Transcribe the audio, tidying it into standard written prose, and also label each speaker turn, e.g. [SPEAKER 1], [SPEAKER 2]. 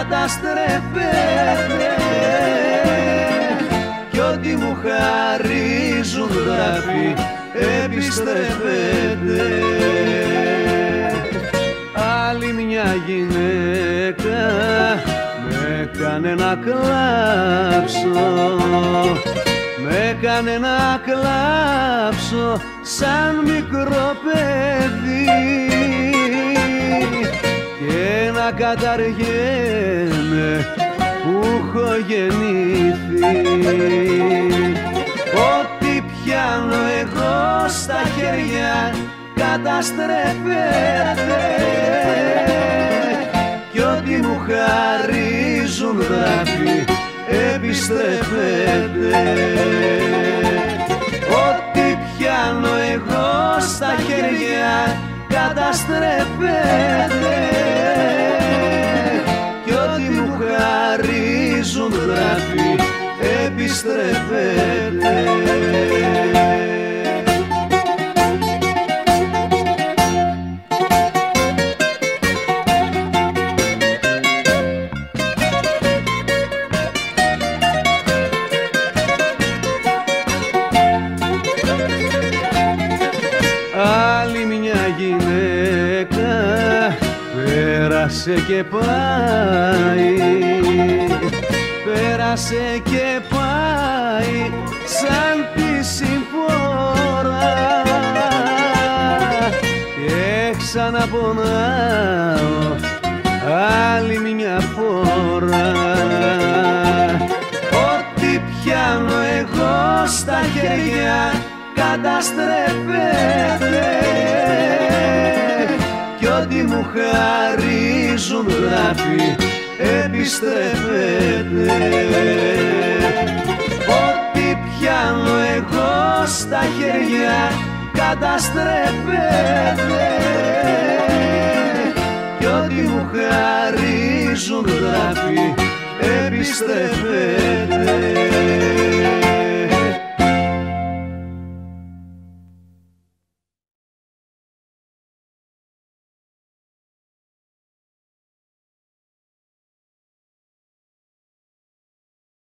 [SPEAKER 1] καταστρέφεται κι ό,τι μου χαρίζουν γράφει επιστρέφεται. Άλλη μια γυναίκα με κάνε να κλάψω, με κάνε να κλάψω σαν μικρό παιδί και να καταργέμαι που έχω γεννήθει. Ό,τι πιάνω εγώ στα χέρια καταστρέφεται κι ό,τι μου χαρίζουν γράφει επιστρέφεται. Ό,τι πιάνω εγώ στα χέρια καταστρέφεται κι ό,τι μου χαρίζουν γράφει επιστρέφεται. Άλλη μια γυναίκα πέρασε και πάει, πέρασε και πάει σαν τη συμφόρα και ξαναπονάω άλλη μια φορά. Ό,τι πιάνω εγώ στα χέρια καταστρέφεται κι ό,τι μου χαρίζουν γράφει επιστρέφεται. Ό,τι πιάνω εγώ στα χέρια καταστρέφεται κι ό,τι μου χαρίζουν γράφει επιστρέφεται.